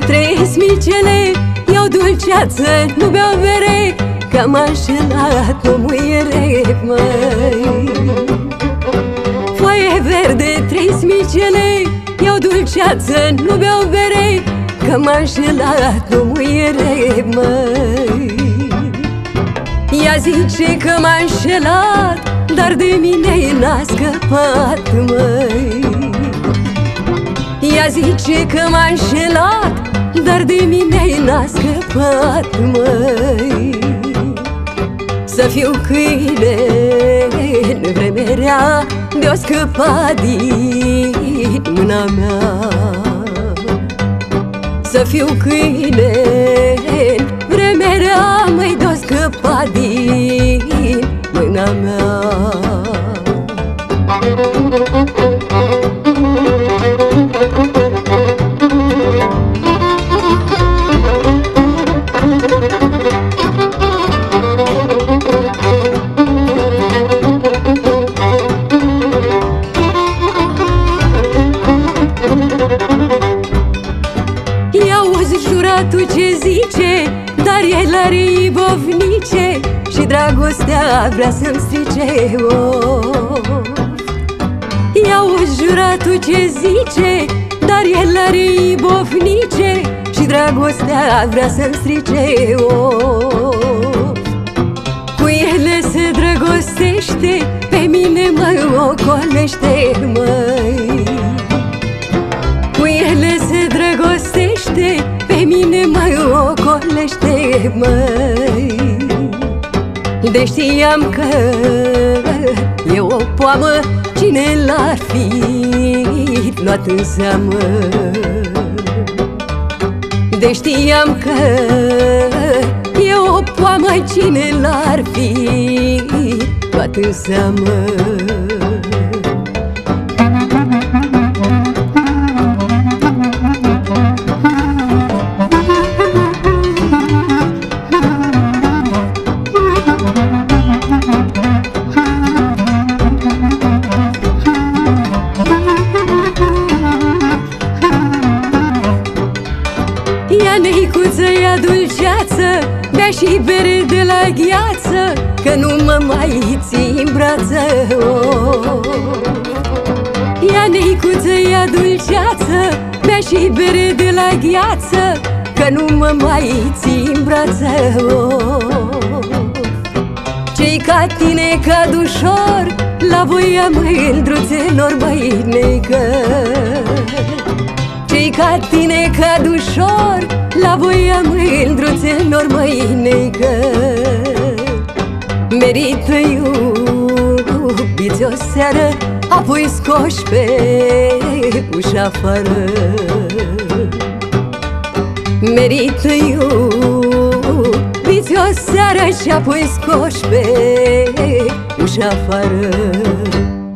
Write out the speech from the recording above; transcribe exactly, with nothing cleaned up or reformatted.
trei smicele, iau dulceață, nu beau bere, că m-a înșelat o muiere, măi. Foaie verde, trei smicele, iau dulceață, nu beau bere, că m-a înșelat o muiere, măi. Ea zice că m-a înșelat, dar de mine n-a scăpat, măi. Ea zice că m-a înșelat, dar de mine n-a scăpat, măi. Să fiu câine în vremea rea, de-o scăpat din mâna mea. Să fiu câine în vremea rea, măi, de-o scăpat din mâna mea. I-auzi juratul ce zice, dar el are ibovnice și dragostea vrea să-mi strice, oh. I-auzi juratul ce zice, dar el are ibovnice și dragostea vrea să-mi strice, oh. Cu ele se drăgostește, pe mine mă ocolește, măi. Cu ele se drăgostește, pe mine mă ocolește, măi. De știam că e o poamă, cine l-ar fi luat în seamă. De știam că e o poamă, cine l-ar fi luat în seamă. Ia neicuță, ia dulceață, bea și bere de la gheață, că nu mă mai ții în brață, oh. Ia neicuță, ia dulceață, bea și bere de la gheață, că nu mă mai ții în brață, oh. Ce-i ca tine cad ușor la voia mândruțelor, băi, neică. Ce-i ca tine cad ușor la voia mândruțelor, măi, neică. Merită iubiți o seară, apoi scoși pe ușa afară. Merită iubiți o seară și apoi scoși pe ușa afară.